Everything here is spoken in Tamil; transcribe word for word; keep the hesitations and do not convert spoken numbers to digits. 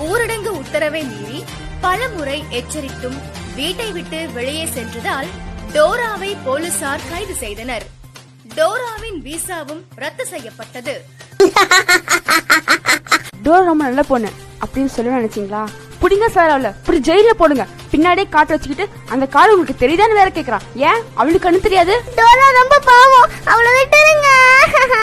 ஊரடங்கு உத்தரவை மீறி பலமுறை எச்சரித்தும் வீட்டை விட்டு வெளியே சென்றதால் டோராவை போலீசார் கைது செய்தனர். டோராவின் விசாவும் ரத்து செய்யப்பட்டது. டோரா ரொம்ப நல்ல பொண்ணு அப்படின்னு சொல்ல நினைச்சீங்களா? புடிங்க சார், அவளை இப்படி ஜெயில போடுங்க. பின்னாடியே காட்டு வச்சுக்கிட்டு அந்த காடு உங்களுக்கு தெரியுதான்னு வேற கேக்குறான். ஏன் அவளுக்கு கண்ணு தெரியாது? டோரா ரொம்ப பாவம், அவளை விட்டுருங்க.